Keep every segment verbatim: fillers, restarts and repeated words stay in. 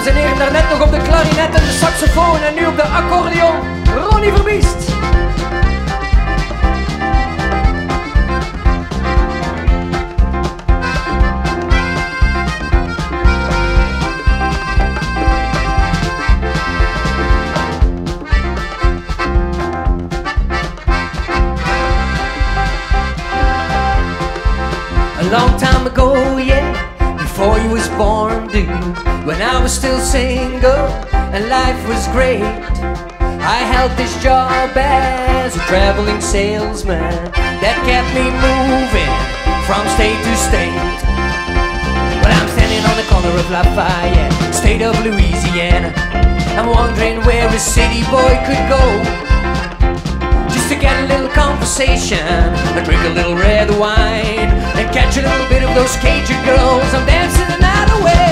en heren, daarnet nog op de klarinet en de saxofoon en nu op de accordeon, Ronnie Verbiest. A long time ago, yeah, before you was born, dude, when I was still single and life was great, I held this job as a traveling salesman that kept me moving from state to state. Well, I'm standing on the corner of Lafayette, state of Louisiana. I'm wondering where a city boy could go just to get a little conversation, and drink a little red wine, and catch a little bit of those Cajun girls. I'm dancing the night away.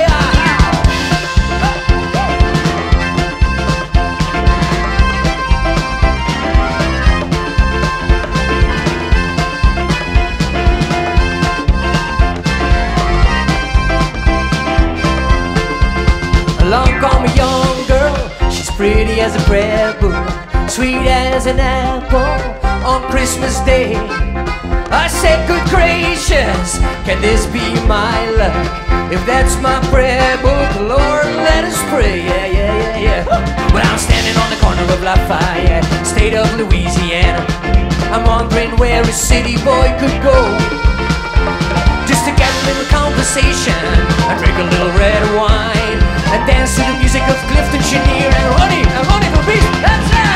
Along come a young girl, she's pretty as a prayer book, sweet as an apple on Christmas Day. I said, good gracious, can this be my luck? If that's my prayer book, Lord, let us pray. Yeah, yeah, yeah, yeah. Well, I'm standing on the corner of Lafayette, state of Louisiana. I'm wondering where a city boy could go just to get a little conversation, and drink a little red wine, and dance to the music of Clifton Chenier and Ronnie, and Ronnie Verbiest. That's it!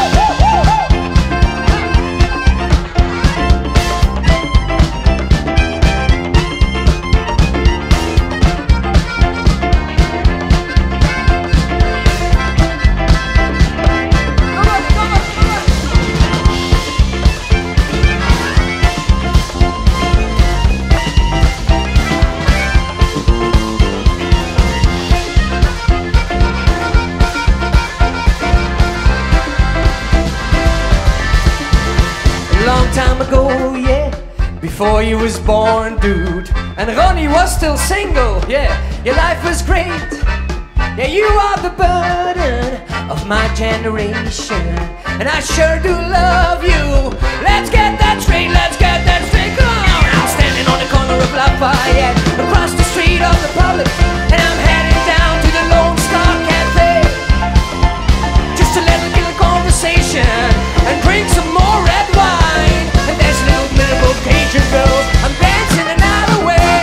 Long time ago, yeah, before you was born, dude, and Ronnie was still single, yeah, your life was great. Yeah, you are the burden of my generation, and I sure do love you. Let's get that straight, let's get that straight, come on. I'm standing on the corner of Lafayette, across the street of the Public, and I'm heading down to the Lone Star Cafe just to let a little conversation and drink some more red wine, and there's a little bit of Cajun girls. I'm dancing the night away.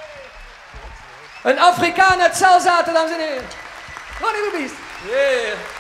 Een Afrikaan uit Zelzaten, dames en heren. Ronnie Verbiest. Yeah.